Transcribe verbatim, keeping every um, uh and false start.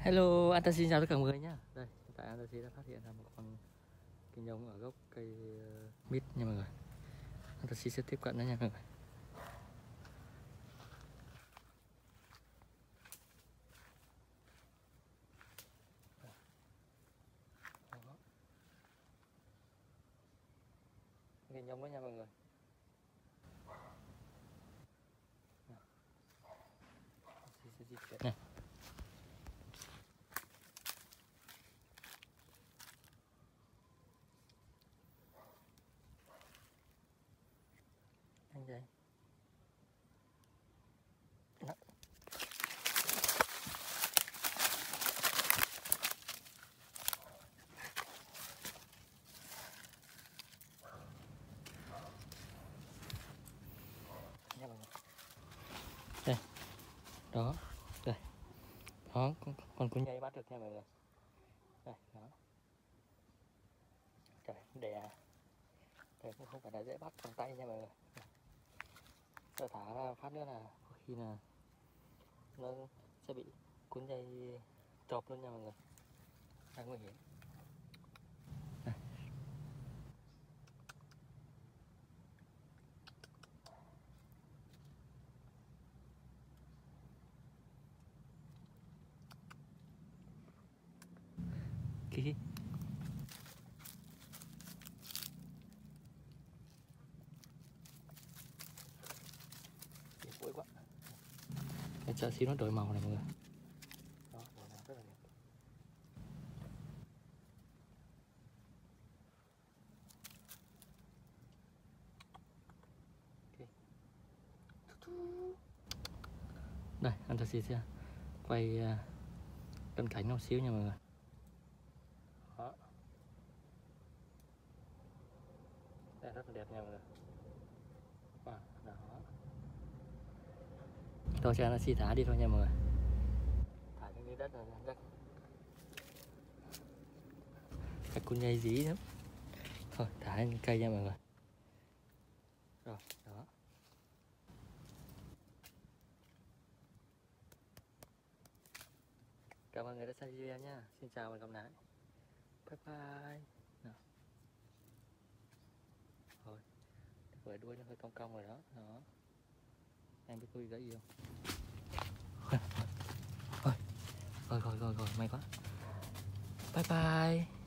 Hello, anh ta xin chào tất cả mọi người nhé. Đây, hiện tại anh ta đã phát hiện ra một con kinh nhông ở gốc cây uh, mít nha mọi người. Anh ta sẽ tiếp cận nó nha mọi người. Đó. Kinh nhông đó nha mọi người. Sẽ di chuyển này. Anh đây. Đó. Nha mọi người. Đây. Đó. Đây. Đó, con con cún nhây bắt được nha mọi người. Đây, đó. Trời, đè. Đây cũng không phải là dễ bắt bằng tay nha mọi người. Rồi thả ra phát nữa là có khi là nó sẽ bị cuốn dây chộp luôn nha mọi người, đang nguy hiểm. Này. Kì cuối quá. Để chờ xíu nó đổi màu này mọi người. Đó, đổi màu rất là đẹp. Okay. Đây, anh ta sẽ quay cận cảnh một xíu nha mọi người. Đó. Đây rất là đẹp nha mọi người. À, đó. Tôi cho nó xì thả đi thôi nha mọi người. Thả trên dưới đất là rất các con nhây dí lắm. Thôi thả lên cây nha mọi người. Rồi, đó. Cảm ơn người đã xem video nha. Xin chào và hẹn gặp lại. Bye bye. Nào. Rồi, với đuôi nó hơi cong cong rồi đó. Đó. Em biết tôi gãy gì không? Rồi, rồi, rồi, rồi, may quá. Bye bye.